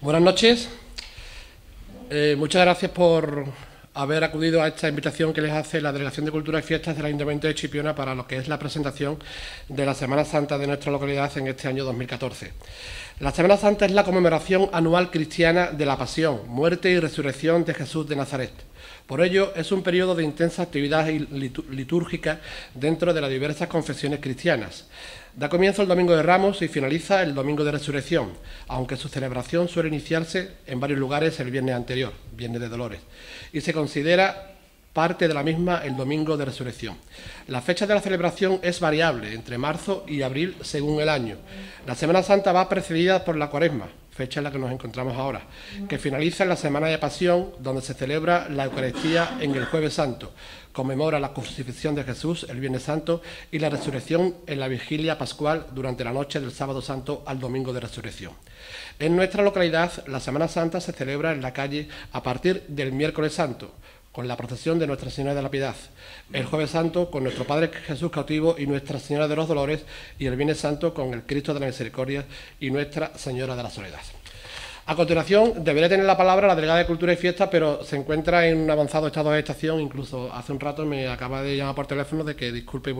Buenas noches. Muchas gracias por haber acudido a esta invitación que les hace la Delegación de Cultura y Fiestas del Ayuntamiento de Chipiona para lo que es la presentación de la Semana Santa de nuestra localidad en este año 2014. La Semana Santa es la conmemoración anual cristiana de la pasión, muerte y resurrección de Jesús de Nazaret. Por ello, es un periodo de intensa actividad litúrgica dentro de las diversas confesiones cristianas. Da comienzo el Domingo de Ramos y finaliza el Domingo de Resurrección, aunque su celebración suele iniciarse en varios lugares el viernes anterior, Viernes de Dolores, y se considera parte de la misma el Domingo de Resurrección. La fecha de la celebración es variable, entre marzo y abril según el año. La Semana Santa va precedida por la Cuaresma, fecha en la que nos encontramos ahora, que finaliza en la Semana de Pasión, donde se celebra la Eucaristía en el Jueves Santo, conmemora la crucifixión de Jesús el Viernes Santo y la resurrección en la Vigilia Pascual durante la noche del Sábado Santo al Domingo de Resurrección. En nuestra localidad, la Semana Santa se celebra en la calle a partir del Miércoles Santo, con la procesión de Nuestra Señora de la Piedad, el Jueves Santo con nuestro Padre Jesús cautivo y Nuestra Señora de los Dolores, y el Viernes Santo con el Cristo de la Misericordia y Nuestra Señora de la Soledad. A continuación, debería tener la palabra la delegada de Cultura y Fiesta, pero se encuentra en un avanzado estado de gestación. Incluso hace un rato me acaba de llamar por teléfono de que disculpe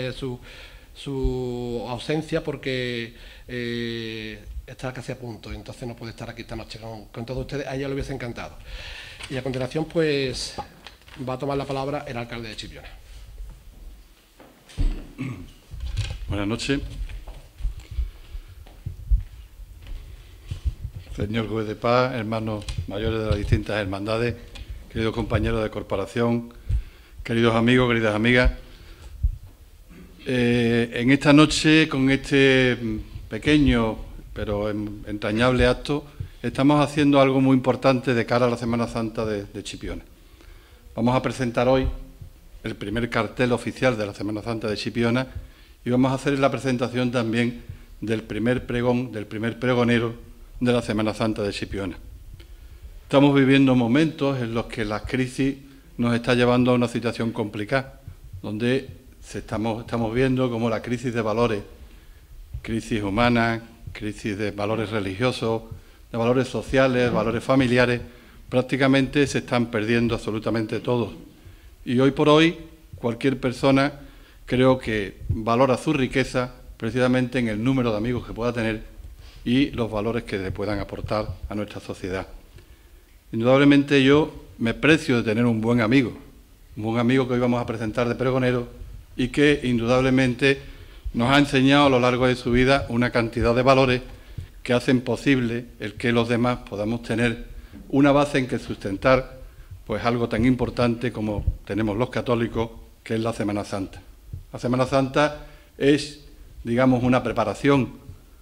su ausencia porque está casi a punto, entonces no puede estar aquí esta noche con todos ustedes. A ella le hubiese encantado. Y a continuación, pues, va a tomar la palabra el alcalde de Chipiona. Buenas noches. Señor juez de paz, hermanos mayores de las distintas hermandades, queridos compañeros de corporación, queridos amigos, queridas amigas. En esta noche, con este pequeño pero entrañable acto, estamos haciendo algo muy importante de cara a la Semana Santa de Chipiona. Vamos a presentar hoy el primer cartel oficial de la Semana Santa de Chipiona y vamos a hacer la presentación también del primer pregón, del primer pregonero de la Semana Santa de Chipiona. Estamos viviendo momentos en los que la crisis nos está llevando a una situación complicada, donde estamos viendo cómo la crisis de valores, crisis humanas, crisis de valores religiosos, de valores sociales, valores familiares, prácticamente se están perdiendo absolutamente todos. Y hoy por hoy, cualquier persona creo que valora su riqueza precisamente en el número de amigos que pueda tener y los valores que le puedan aportar a nuestra sociedad. Indudablemente yo me precio de tener un buen amigo que hoy vamos a presentar de pregonero y que indudablemente nos ha enseñado a lo largo de su vida una cantidad de valores que hacen posible el que los demás podamos tener una base en que sustentar pues algo tan importante como tenemos los católicos, que es la Semana Santa. La Semana Santa es, digamos, una preparación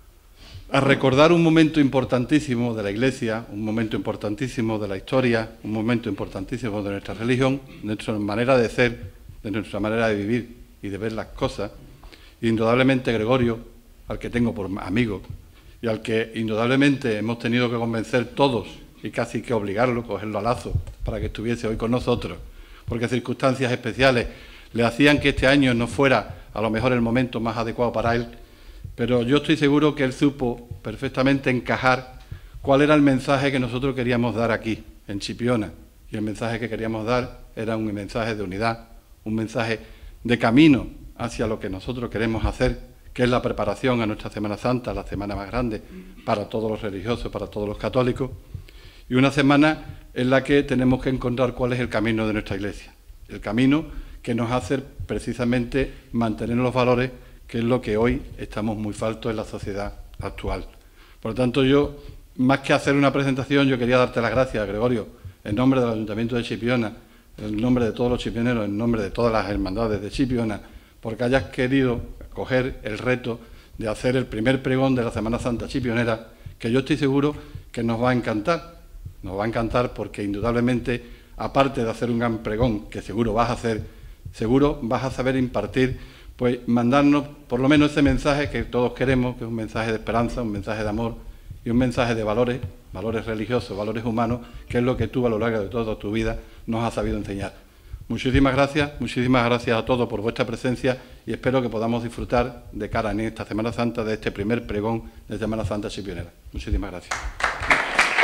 a recordar un momento importantísimo de la Iglesia, un momento importantísimo de la historia, un momento importantísimo de nuestra religión, de nuestra manera de ser, de nuestra manera de vivir y de ver las cosas. Indudablemente Gregorio, al que tengo por amigo y al que indudablemente hemos tenido que convencer todos y casi que obligarlo, cogerlo a lazo para que estuviese hoy con nosotros, porque circunstancias especiales le hacían que este año no fuera a lo mejor el momento más adecuado para él, pero yo estoy seguro que él supo perfectamente encajar cuál era el mensaje que nosotros queríamos dar aquí, en Chipiona. Y el mensaje que queríamos dar era un mensaje de unidad, un mensaje de camino hacia lo que nosotros queremos hacer, que es la preparación a nuestra Semana Santa, la semana más grande para todos los religiosos, para todos los católicos, y una semana en la que tenemos que encontrar cuál es el camino de nuestra Iglesia, el camino que nos hace precisamente mantener los valores, que es lo que hoy estamos muy faltos en la sociedad actual. Por lo tanto, yo, más que hacer una presentación, yo quería darte las gracias, Gregorio, en nombre del Ayuntamiento de Chipiona, en nombre de todos los chipioneros, en nombre de todas las hermandades de Chipiona, porque hayas querido coger el reto de hacer el primer pregón de la Semana Santa chipionera, que yo estoy seguro que nos va a encantar. Nos va a encantar porque indudablemente, aparte de hacer un gran pregón, que seguro vas a hacer, seguro vas a saber impartir, pues mandarnos por lo menos ese mensaje que todos queremos, que es un mensaje de esperanza, un mensaje de amor y un mensaje de valores, valores religiosos, valores humanos, que es lo que tú a lo largo de toda tu vida nos has sabido enseñar. Muchísimas gracias a todos por vuestra presencia y espero que podamos disfrutar de cara en esta Semana Santa de este primer pregón de Semana Santa chipionera. Muchísimas gracias.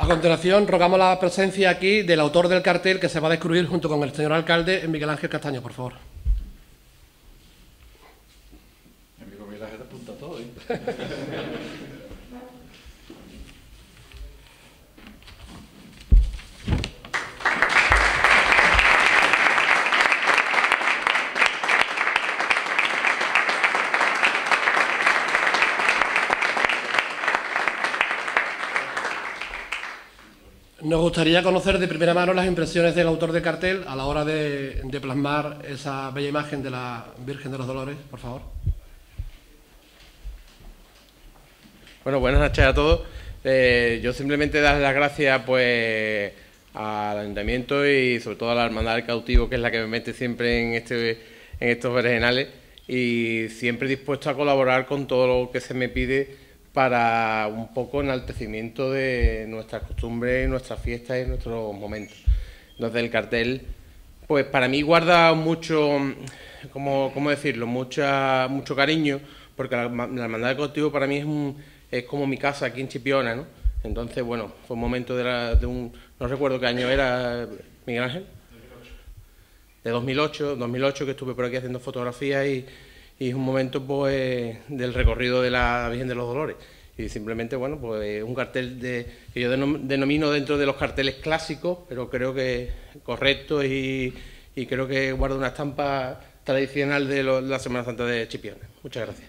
continuación, rogamos la presencia aquí del autor del cartel que se va a descubrir junto con el señor alcalde, Miguel Ángel Castaño, por favor. Mi amigo Miguel Ángel apunta todo, ¿eh? Nos gustaría conocer de primera mano las impresiones del autor del cartel a la hora de plasmar esa bella imagen de la Virgen de los Dolores, por favor. Bueno, buenas noches a todos. Yo simplemente dar las gracias pues al Ayuntamiento y sobre todo a la Hermandad del Cautivo, que es la que me mete siempre en estos berenjenales, y siempre dispuesto a colaborar con todo lo que se me pide para un poco enaltecimiento de nuestras costumbres, nuestras fiestas y nuestros momentos. Entonces el cartel, pues para mí guarda mucho, ¿cómo decirlo? Mucho cariño, porque la Hermandad del Cautivo para mí es como mi casa aquí en Chipiona, ¿no? Entonces, bueno, fue un momento no recuerdo qué año era, Miguel Ángel. 2008. De 2008 que estuve por aquí haciendo fotografías y es un momento pues del recorrido de la Virgen de los Dolores. Y simplemente, bueno, pues un cartel que yo denomino dentro de los carteles clásicos, pero creo que correcto y creo que guarda una estampa tradicional de la Semana Santa de Chipiona. Muchas gracias.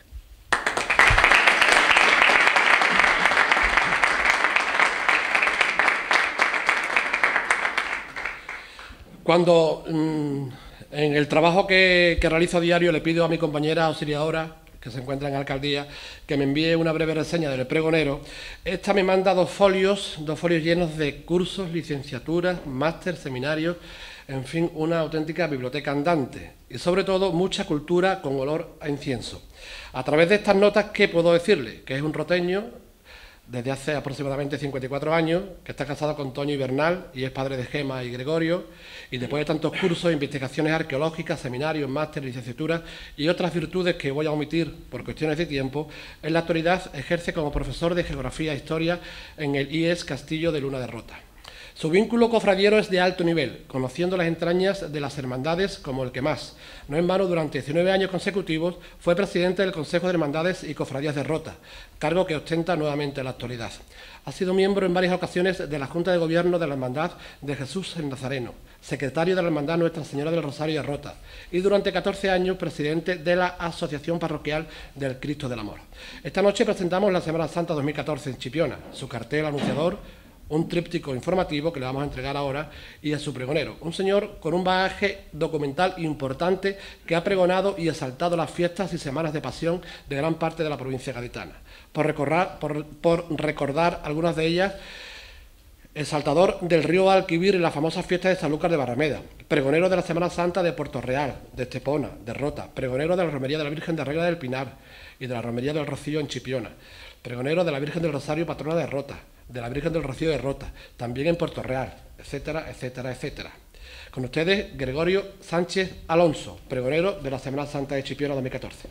Cuando en el trabajo que realizo a diario le pido a mi compañera auxiliadora, que se encuentra en alcaldía, que me envíe una breve reseña del pregonero, esta me manda dos folios llenos de cursos, licenciaturas, máster, seminarios, en fin, una auténtica biblioteca andante y sobre todo mucha cultura con olor a incienso. A través de estas notas, ¿qué puedo decirle? Que es un roteño desde hace aproximadamente 54 años, que está casado con Toño y Bernal y es padre de Gema y Gregorio, y después de tantos cursos, investigaciones arqueológicas, seminarios, máster, licenciaturas y otras virtudes que voy a omitir por cuestiones de tiempo, en la actualidad ejerce como profesor de Geografía e Historia en el IES Castillo de Luna de Rota. Su vínculo cofradiero es de alto nivel, conociendo las entrañas de las hermandades como el que más. No en vano, durante 19 años consecutivos fue presidente del Consejo de Hermandades y Cofradías de Rota, cargo que ostenta nuevamente en la actualidad. Ha sido miembro en varias ocasiones de la Junta de Gobierno de la Hermandad de Jesús el Nazareno, secretario de la Hermandad Nuestra Señora del Rosario de Rota y durante 14 años presidente de la Asociación Parroquial del Cristo del Amor. Esta noche presentamos la Semana Santa 2014 en Chipiona, su cartel anunciador, un tríptico informativo que le vamos a entregar ahora, y a su pregonero, un señor con un bagaje documental importante que ha pregonado y exaltado las fiestas y semanas de pasión de gran parte de la provincia gaditana. Por recordar algunas de ellas, el saltador del río Alquivir en la famosa fiesta de Sanlúcar de Barrameda, pregonero de la Semana Santa de Puerto Real, de Estepona, de Rota, pregonero de la Romería de la Virgen de Regla del Pinar y de la Romería del Rocío en Chipiona, pregonero de la Virgen del Rosario, patrona de Rota, de la Virgen del Rocío de Rota, también en Puerto Real, etcétera, etcétera, etcétera. Con ustedes, Gregorio Sánchez Alonso, pregonero de la Semana Santa de Chipiona 2014.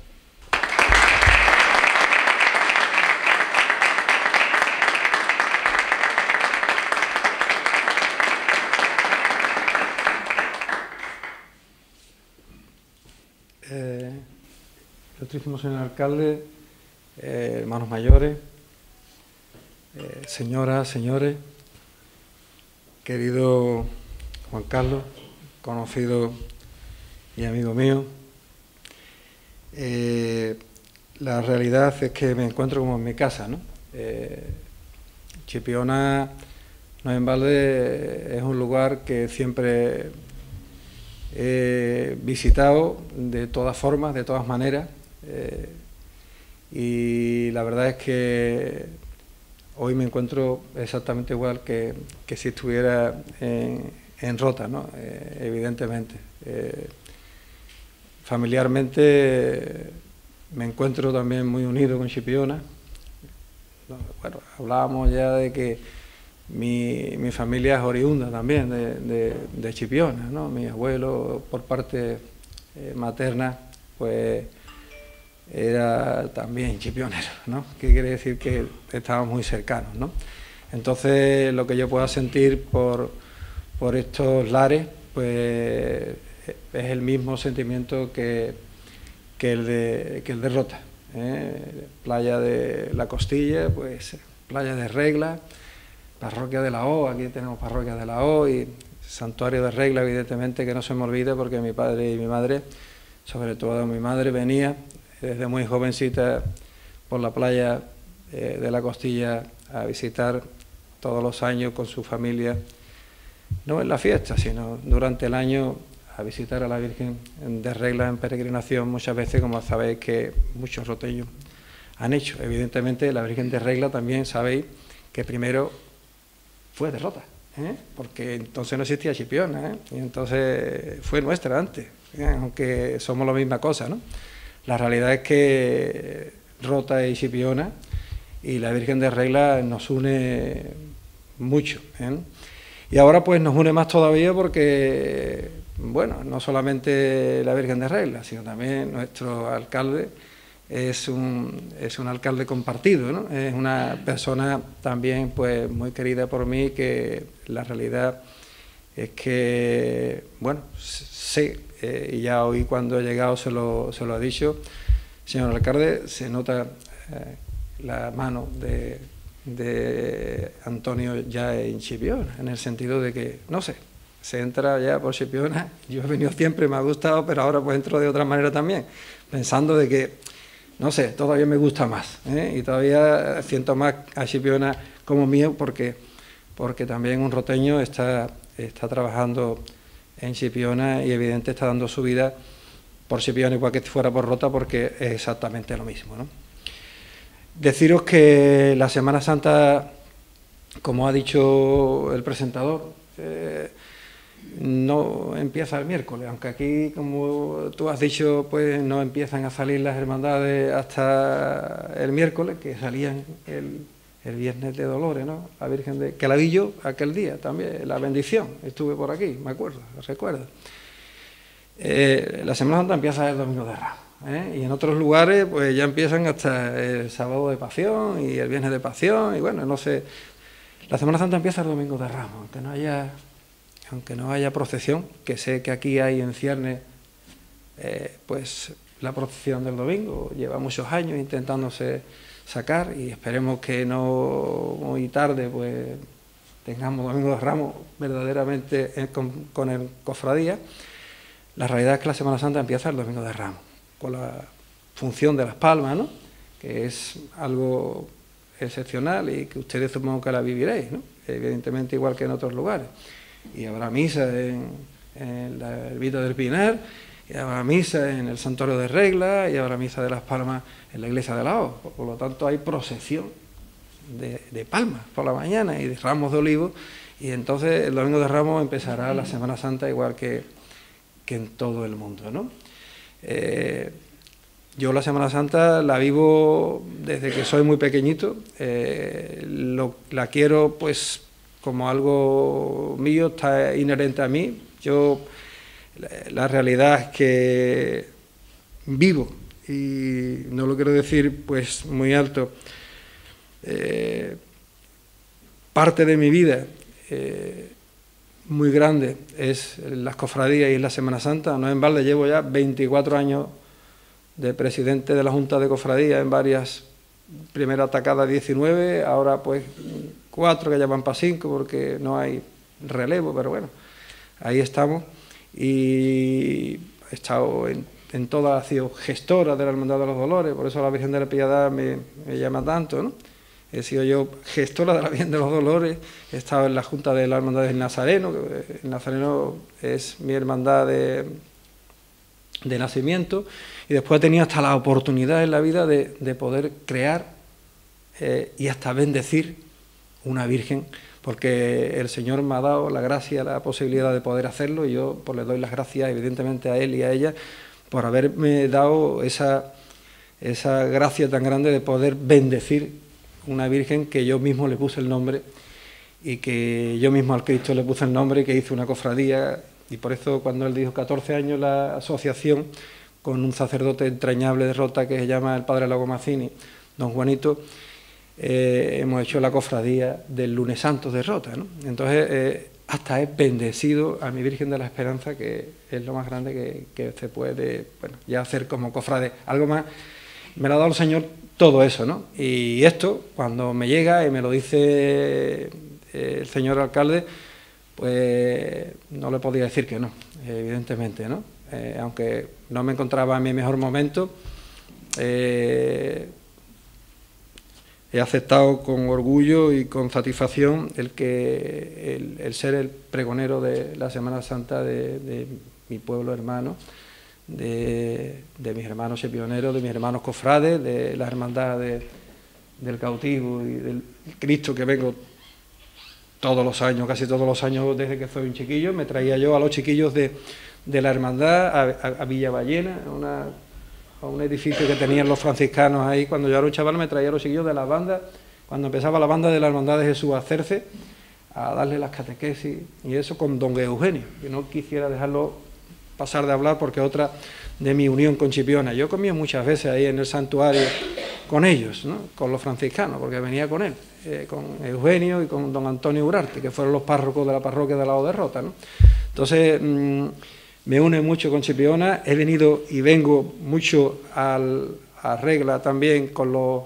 Ilustrísimo señor alcalde, hermanos mayores, señoras, señores, querido Juan Carlos, conocido y amigo mío, la realidad es que me encuentro como en mi casa, ¿no? Chipiona, no en balde, es un lugar que siempre he visitado de todas formas, de todas maneras, y la verdad es que hoy me encuentro exactamente igual que si estuviera en Rota, ¿no? Evidentemente. Familiarmente me encuentro también muy unido con Chipiona. Bueno, hablábamos ya de que mi familia es oriunda también de Chipiona, ¿no? Mi abuelo, por parte materna, pues era también chipionero, ¿no? Que quiere decir que estábamos muy cercanos, ¿no? Entonces, lo que yo pueda sentir por estos lares, pues es el mismo sentimiento que el de Rota. Playa de la Costilla, pues playa de Regla, parroquia de la O, aquí tenemos parroquia de la O y santuario de Regla, evidentemente, que no se me olvide, porque mi padre y mi madre, sobre todo mi madre, venía desde muy jovencita por la playa de la Costilla a visitar todos los años con su familia, no en la fiesta, sino durante el año, a visitar a la Virgen de Regla en peregrinación, muchas veces, como sabéis que muchos roteños han hecho. Evidentemente, la Virgen de Regla también sabéis que primero fue de Rota, porque entonces no existía Chipiona, y entonces fue nuestra antes, aunque somos la misma cosa, ¿no? La realidad es que Rota y Chipiona y la Virgen de Regla nos une mucho, y ahora pues nos une más todavía porque, bueno, no solamente la Virgen de Regla, sino también nuestro alcalde es un alcalde compartido, ¿no? Es una persona también pues muy querida por mí, que la realidad es que, bueno, sé, y ya hoy cuando he llegado se lo he dicho, señor alcalde, se nota la mano de Antonio ya en Chipiona, en el sentido de que, no sé, se entra ya por Chipiona. Yo he venido siempre, me ha gustado, pero ahora pues entro de otra manera también, pensando de que, no sé, todavía me gusta más, y todavía siento más a Chipiona como mío, porque también un roteño está trabajando en Chipiona y evidentemente está dando su vida por Chipiona igual que fuera por Rota, porque es exactamente lo mismo, ¿no? Deciros que la Semana Santa, como ha dicho el presentador, no empieza el miércoles, aunque aquí, como tú has dicho, pues no empiezan a salir las hermandades hasta el miércoles, que salían el viernes de Dolores, ¿no? La Virgen de Calavillo, aquel día también, la bendición, estuve por aquí, me acuerdo, recuerdo. La Semana Santa empieza el domingo de Ramos, y en otros lugares pues ya empiezan hasta el sábado de Pasión y el viernes de Pasión, y bueno, no sé, la Semana Santa empieza el domingo de Ramos, aunque no haya procesión, que sé que aquí hay en Ciernes pues la procesión del domingo, lleva muchos años intentándose sacar, y esperemos que no muy tarde pues tengamos Domingo de Ramos verdaderamente con el cofradía. La realidad es que la Semana Santa empieza el Domingo de Ramos, con la función de las palmas, ¿no? Que es algo excepcional y que ustedes supongo que la viviréis, ¿no? Evidentemente igual que en otros lugares. Y habrá misa en la Ermita del Pinar, y habrá misa en el Santuario de Regla, y habrá misa de las Palmas en la Iglesia de la O. Por lo tanto, hay procesión de palmas por la mañana y de ramos de olivo, y entonces el Domingo de Ramos empezará la Semana Santa igual que en todo el mundo, ¿no? Yo la Semana Santa la vivo desde que soy muy pequeñito, la quiero pues como algo mío, está inherente a mí. Yo, la realidad es que vivo, y no lo quiero decir pues muy alto, parte de mi vida muy grande es las cofradías y la Semana Santa. No en balde llevo ya 24 años de presidente de la Junta de Cofradías en varias, primera atacada 19, ahora pues 4 que ya van para 5 porque no hay relevo, pero bueno, ahí estamos. Y he estado en todas, he sido gestora de la Hermandad de los Dolores, por eso la Virgen de la Piedad me llama tanto, ¿no? He sido yo gestora de la Virgen de los Dolores, he estado en la Junta de la Hermandad del Nazareno, que el Nazareno es mi hermandad de nacimiento, y después he tenido hasta la oportunidad en la vida de poder crear y hasta bendecir una Virgen, porque el Señor me ha dado la gracia, la posibilidad de poder hacerlo, y yo pues le doy las gracias evidentemente a Él y a ella por haberme dado esa gracia tan grande de poder bendecir una Virgen que yo mismo le puse el nombre, y que yo mismo al Cristo le puse el nombre, y que hice una cofradía. Y por eso cuando él dijo 14 años la asociación, con un sacerdote entrañable de Rota que se llama el padre Lago Mazzini, don Juanito, hemos hecho la cofradía del Lunes Santo de Rota, ¿no? Entonces, hasta he bendecido a mi Virgen de la Esperanza, que es lo más grande que se puede, bueno, ya hacer como cofrade. Algo más, me lo ha dado el Señor todo eso, ¿no? Y esto, cuando me llega y me lo dice el señor alcalde, pues no le podía decir que no, evidentemente, ¿no? Aunque no me encontraba en mi mejor momento, he aceptado con orgullo y con satisfacción el ser el pregonero de la Semana Santa de mi pueblo hermano, de mis hermanos chipioneros, de mis hermanos cofrades, de la hermandad del cautivo y del Cristo, que vengo todos los años, casi todos los años desde que soy un chiquillo. Me traía yo a los chiquillos de la hermandad a Villa Ballena, a un edificio que tenían los franciscanos ahí. Cuando yo era un chaval, me traía a los chiquillos de la banda, cuando empezaba la banda de la Hermandad de Jesús a hacerse, a darle las catequesis y eso, con don Eugenio, que no quisiera dejarlo pasar de hablar porque otra de mi unión con Chipiona. Yo comía muchas veces ahí en el santuario con ellos, ¿no? Con los franciscanos, porque venía con él, con Eugenio y con don Antonio Urarte, que fueron los párrocos de la parroquia de la Derrota, ¿no? Entonces, me une mucho con Chipiona. He venido y vengo mucho a regla también con los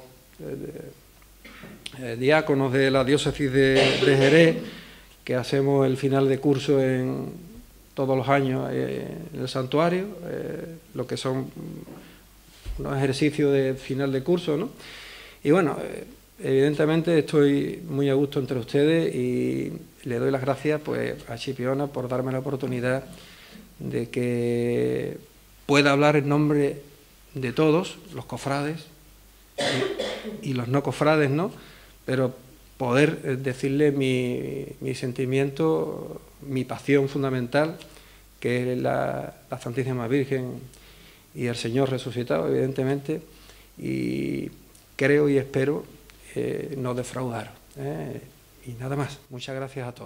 diáconos de la diócesis de Jerez, que hacemos el final de curso todos los años en el santuario, lo que son unos ejercicios de final de curso, ¿no? Y bueno, evidentemente estoy muy a gusto entre ustedes y le doy las gracias, pues, a Chipiona por darme la oportunidad de que pueda hablar en nombre de todos, los cofrades y los no cofrades, ¿no? Pero poder decirle mi sentimiento, mi pasión fundamental, que es la Santísima Virgen y el Señor resucitado, evidentemente, y creo y espero no defraudar. Y nada más. Muchas gracias a todos.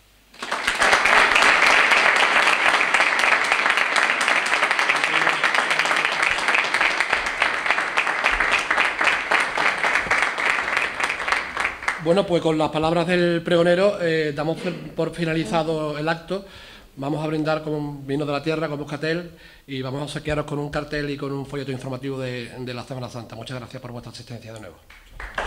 Bueno, pues con las palabras del pregonero damos por finalizado el acto. Vamos a brindar con vino de la tierra, con moscatel, y vamos a obsequiaros con un cartel y con un folleto informativo de la Semana Santa. Muchas gracias por vuestra asistencia de nuevo.